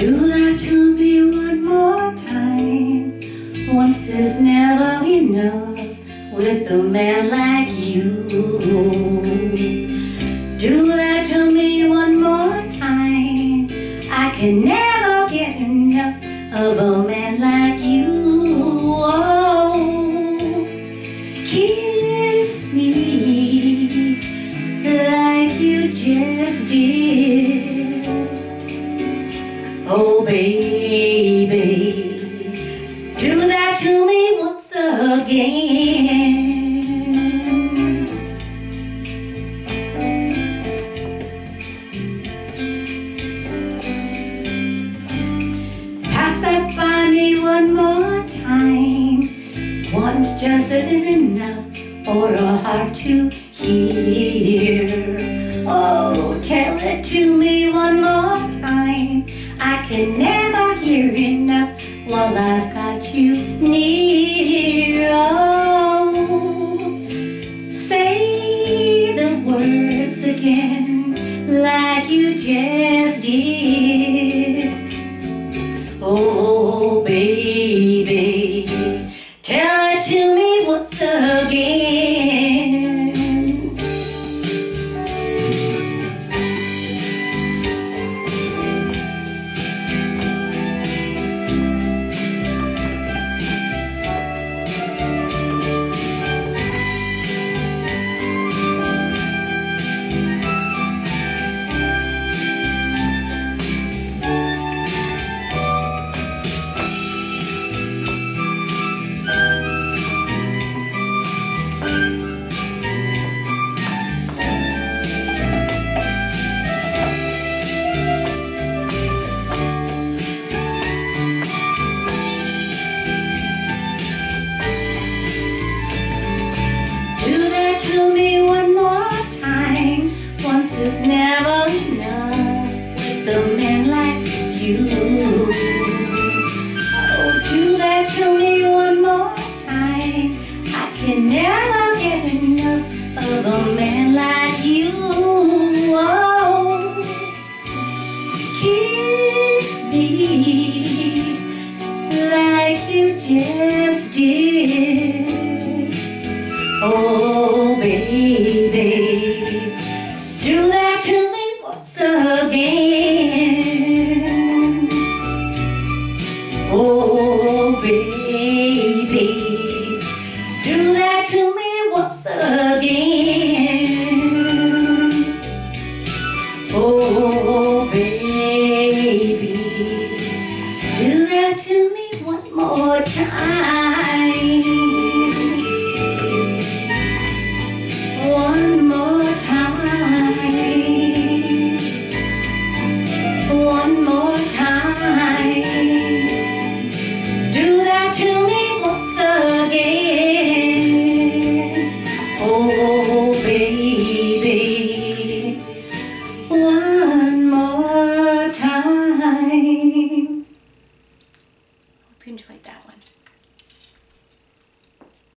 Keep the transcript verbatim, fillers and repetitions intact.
Do that to me one more time. Once is never enough with a man like you. Do that to me one more time. I can never get enough of a man like you. Oh, kiss me like you just did. Oh baby, do that to me once again. Pass that by me one more time. Once just isn't enough for a heart to hear. Oh, tell it to me one more time. I can never hear enough while I've got you near. Oh, say the words again like you just did. Oh,